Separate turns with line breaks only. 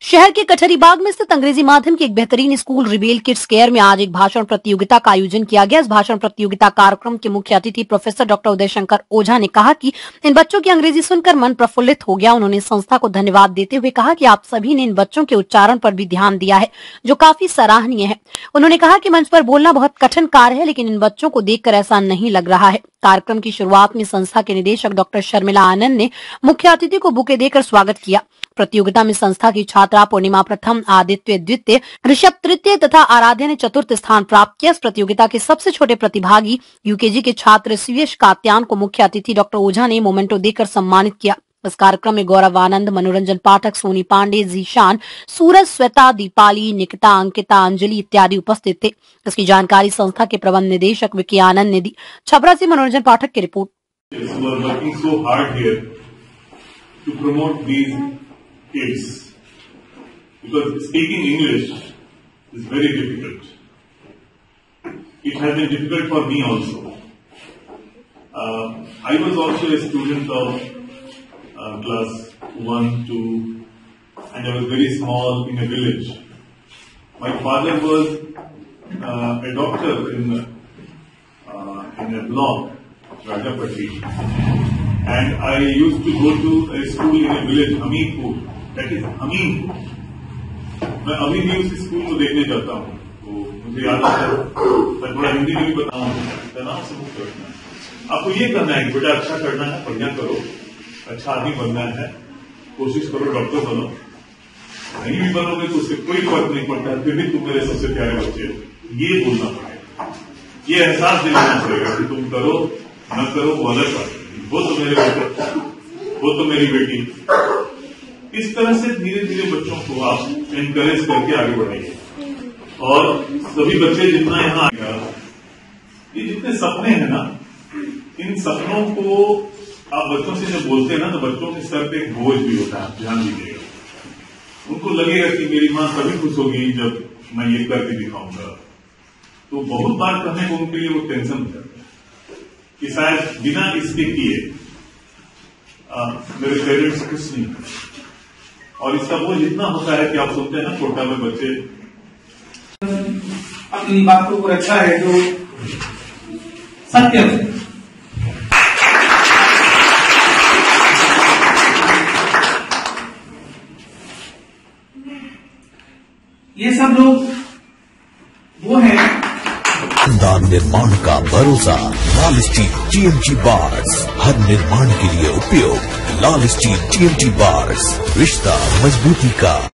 शहर के कठरीबाग में स्थित अंग्रेजी माध्यम के एक बेहतरीन स्कूल रिबेल किड्स केयर में आज एक भाषण प्रतियोगिता का आयोजन किया गया। इस भाषण प्रतियोगिता कार्यक्रम के मुख्य अतिथि प्रोफेसर डॉक्टर उदय शंकर ओझा ने कहा कि इन बच्चों की अंग्रेजी सुनकर मन प्रफुल्लित हो गया। उन्होंने संस्था को धन्यवाद देते हुए कहा कि आप सभी ने इन बच्चों के उच्चारण पर भी ध्यान दिया है, जो काफी सराहनीय है। उन्होंने कहा कि मंच पर बोलना बहुत कठिन कार्य है, लेकिन इन बच्चों को देखकर ऐसा नहीं लग रहा है। कार्यक्रम की शुरुआत में संस्था के निदेशक डॉक्टर शर्मिला आनंद ने मुख्य अतिथि को बुके देकर स्वागत किया। प्रतियोगिता में संस्था की छात्रा पूर्णिमा प्रथम, आदित्य द्वितीय, ऋषभ तृतीय तथा आराध्या ने चतुर्थ स्थान प्राप्त किया। इस प्रतियोगिता के सबसे छोटे प्रतिभागी यूकेजी के छात्र शिवेश कात्यान को मुख्य अतिथि डॉक्टर ओझा ने मोमेंटो देकर सम्मानित किया। इस कार्यक्रम में गौरव आनंद, मनोरंजन पाठक, सोनी पांडे, जीशान, सूरज, श्वेता, दीपाली, निकिता, अंकिता, अंजलि इत्यादि उपस्थित थे। इसकी जानकारी संस्था के प्रबंध निदेशक विकी आनंद ने दी। छपरा से मनोरंजन पाठक की रिपोर्ट।
Kids, because speaking English is very difficult. It has been difficult for me also. I was also a student of class 1, 2, and I was very small in a village. My father was a doctor in a block, Rajapati, and I used to go to a school in a village, Hameedpur. That is Hameedpur. मैं अभी भी उस school को देखने जाता हूँ, तो मुझे याद आता है। मैं थोड़ा हिंदी में भी बताऊँ, तनाव से मुक्त रखना है। आपको ये करना है कि बेटा अच्छा करना है, बढ़िया करो, अच्छा आदमी बनना है, कोशिश करो डॉक्टर बनो। नहीं भी बनोगे तो उससे कोई फर्क नहीं पड़ता है, फिर भी तुम मेरे सबसे प्यारे बच्चे हो। ये बोलना पड़ेगा, ये एहसास दिलाना पड़ेगा कि तुम करो न करो वो अलग बात है, वो तो मेरे बेटे, वो तो मेरी बेटी। इस तरह से धीरे धीरे बच्चों को आप एनकरेज करके आगे बढ़ाइए। और सभी बच्चे जितना यहाँ आएगा, ये जितने सपने हैं ना, इन सपनों को आप बच्चों से जब बोलते हैं ना, तो बच्चों के सर पे एक बोझ भी होता है, ध्यान दीजिएगा। उनको लगेगा कि मेरी माँ तभी खुश होगी जब मैं ये करके दिखाऊंगा। तो बहुत बार करने को उनके लिए वो टेंशन होता है कि शायद बिना इसके किए मेरे पेरेंट्स खुश नहीं है। और इसका बोझ इतना होता है कि आप सुनते हैं ना, छोटा में बच्चे
अपनी बातों को रखा है जो सत्य है। ये सब लोग वो हैं
निर्माण का भरोसा। लाल स्टील TMT बार्स, हर निर्माण के लिए उपयोग। लाल स्टील TMT बार्स, रिश्ता मजबूती का।